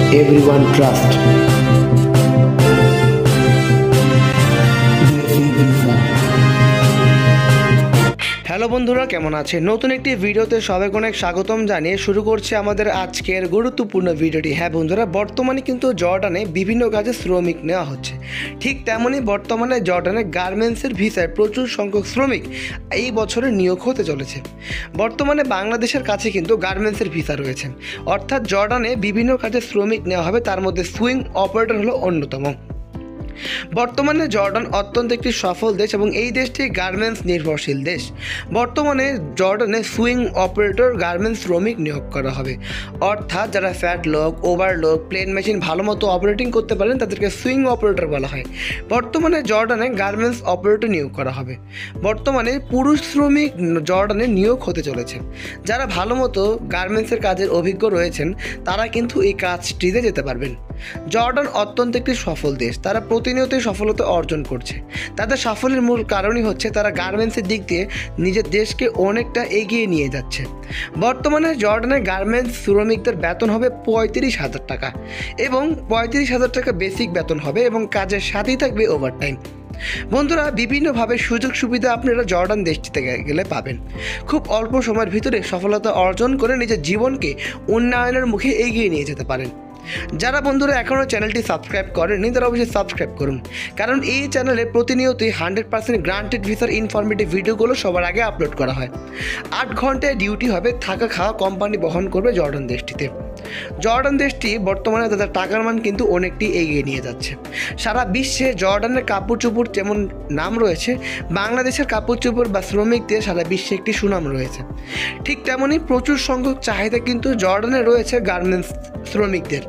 everyone trust. Hello বন্ধুরা, কেমন আছেন? নতুন একটি ভিডিওতে সবাইকে অনেক স্বাগতম জানিয়ে শুরু করছি আমাদের আজকের গুরুত্বপূর্ণ ভিডিওটি। হ্যাঁ বন্ধুরা, বর্তমানে কিন্তু জর্ডানে বিভিন্ন কাজে শ্রমিক নেওয়া হচ্ছে। ঠিক তেমনই বর্তমানে জর্ডানে গার্মেন্টসের ভিসায় প্রচুর সংখ্যক শ্রমিক এই বছরে নিয়োগ হতে চলেছে। বর্তমানে বাংলাদেশের কাছে কিন্তু গার্মেন্টসের ভিসা রয়েছে, অর্থাৎ জর্ডানে বিভিন্ন কাজে শ্রমিক নেওয়া হবে, তার মধ্যে সুইং অপারেটর হলো অন্যতম। বর্তমানে জর্ডান অত্যন্ত একটি সফল দেশ এবং এই দেশটি গার্মেন্টস নির্ভরশীল দেশ। বর্তমানে জর্ডানে সুইং অপারেটর গার্মেন্টস শ্রমিক নিয়োগ করা হবে, অর্থাৎ যারা ফ্যাট লোক, ওভারলোক, প্লেন মেশিন ভালো মতো অপারেটিং করতে পারেন তাদেরকে সুইং অপারেটর বলা হয়। বর্তমানে জর্ডানে গার্মেন্টস অপারেটর নিয়োগ করা হবে। বর্তমানে পুরুষ শ্রমিক জর্ডানে নিয়োগ হতে চলেছে। যারা ভালো মতো গার্মেন্টসের কাজের অভিজ্ঞ রয়েছেন তারা কিন্তু এই কাজটিতে যেতে পারবেন। জর্ডান অত্যন্ত একটি সফল দেশ, তারা প্রতিনিয়তই সফলতা অর্জন করছে। তাদের সাফল্যের মূল কারণই হচ্ছে তারা গার্মেন্টসের দিক দিয়ে নিজের দেশকে অনেকটা এগিয়ে নিয়ে যাচ্ছে। বর্তমানে জর্ডানের গার্মেন্টস শ্রমিকদের বেতন হবে 35,000 টাকা এবং 35,000 টাকা বেসিক বেতন হবে এবং কাজের সাথেই থাকবে ওভারটাইম। বন্ধুরা, বিভিন্নভাবে সুযোগ সুবিধা আপনারা জর্ডান দেশটিতে গেলে পাবেন। খুব অল্প সময়ের ভিতরে সফলতা অর্জন করে নিজের জীবনকে উন্নয়নের মুখে এগিয়ে নিয়ে যেতে পারেন। যারা বন্ধুরা এখনও চ্যানেলটি সাবস্ক্রাইব করেননি তারা অবশ্যই সাবস্ক্রাইব করুন, কারণ এই চ্যানেলে প্রতিনিয়তই 100% গ্রান্টেড ভিসার ইনফরমেটিভ ভিডিওগুলো সবার আগে আপলোড করা হয়। 8 ঘন্টায় ডিউটি হবে, থাকা খাওয়া কোম্পানি বহন করবে জর্ডান দেশটিতে। জর্ডান দেশটি বর্তমানে তাদের টাকার মান কিন্তু অনেকটি এগিয়ে নিয়ে যাচ্ছে। সারা বিশ্বে জর্ডানের কাপড় চোপড় যেমন নাম রয়েছে, বাংলাদেশের কাপড় চোপড় বা শ্রমিকদের সারা বিশ্বে একটি সুনাম রয়েছে। ঠিক তেমনই প্রচুর সংখ্যক চাহিদা কিন্তু জর্ডানে রয়েছে গার্মেন্টস শ্রমিকদের।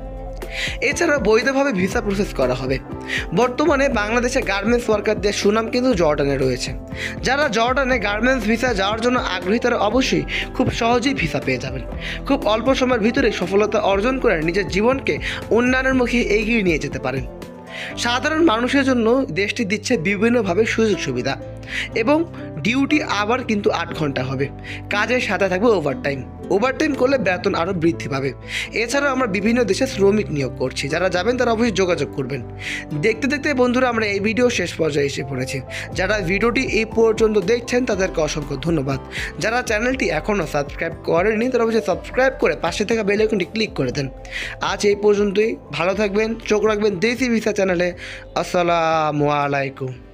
এছাড়া বৈধভাবে ভিসা প্রসেস করা হবে। বর্তমানে বাংলাদেশে গার্মেন্টস ওয়ার্কারদের সুনাম কিন্তু জর্ডানে রয়েছে। যারা জর্ডানে গার্মেন্টস ভিসা যাওয়ার জন্য আগ্রহী তারা অবশ্যই খুব সহজেই ভিসা পেয়ে যাবেন। খুব অল্প সময়ের ভিতরে সফলতা অর্জন করে নিজের জীবনকে উন্নয়নের মুখে এগিয়ে নিয়ে যেতে পারেন। সাধারণ মানুষের জন্য দেশটি দিচ্ছে বিভিন্নভাবে সুযোগ সুবিধা এবং ডিউটি আবার কিন্তু 8 ঘন্টা হবে, কাজের সাথে থাকবে ওভারটাইম করলে বেতন আরও বৃদ্ধি পাবে। এছাড়াও আমরা বিভিন্ন দেশে শ্রমিক নিয়োগ করছি, যারা যাবেন তারা অবশ্যই যোগাযোগ করবেন। দেখতে দেখতে বন্ধুরা আমরা এই ভিডিও শেষ পর্যায়ে এসে পড়েছি। যারা ভিডিওটি এই পর্যন্ত দেখছেন তাদেরকে অসংখ্য ধন্যবাদ। যারা চ্যানেলটি এখনও সাবস্ক্রাইব করেননি তারা অবশ্যই সাবস্ক্রাইব করে পাশে থাকা বেল আইকনটি ক্লিক করে দেন। আজ এই পর্যন্তই, ভালো থাকবেন, চোখ রাখবেন দেশি ভিসা চ্যানেলে। আসসালামু আলাইকুম।